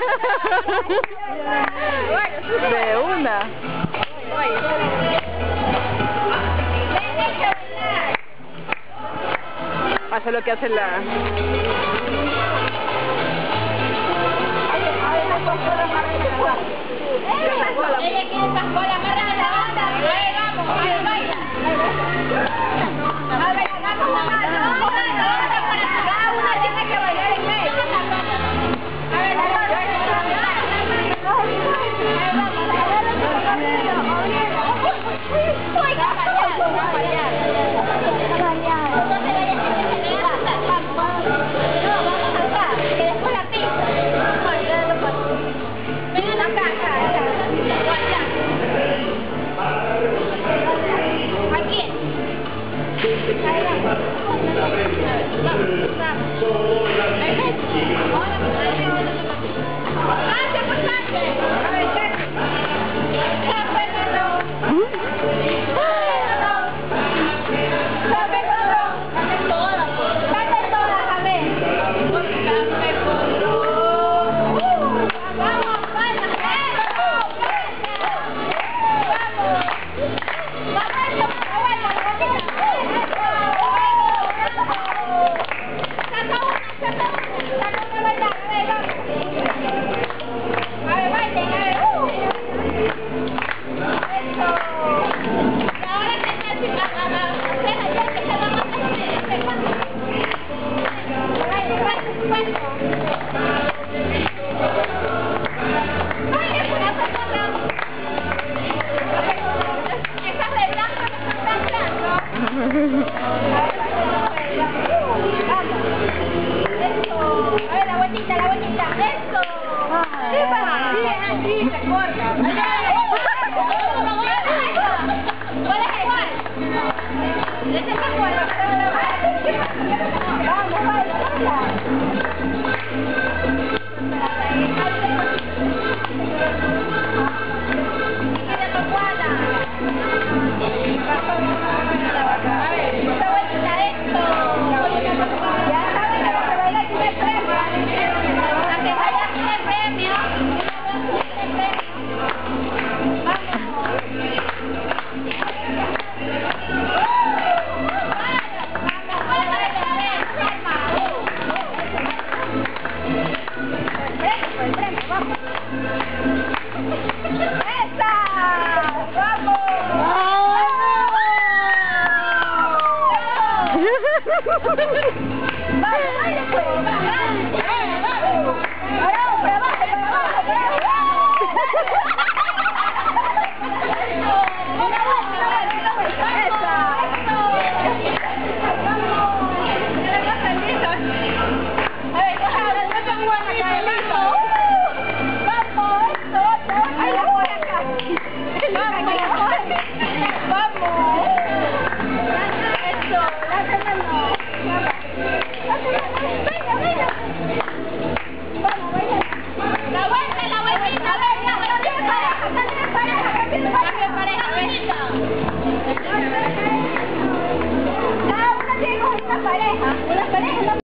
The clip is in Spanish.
De una. Hace lo que hace la... Ella quiere esas bolas, amarra la banda, vamos, a ver, baila. A ver, vamos a bailar, cada una tiene que bailar en medio. A ver, la vueltita, eso. Sí, se corta. ¿Cuál es igual? Ese es igual. Vamos, baila. Una pareja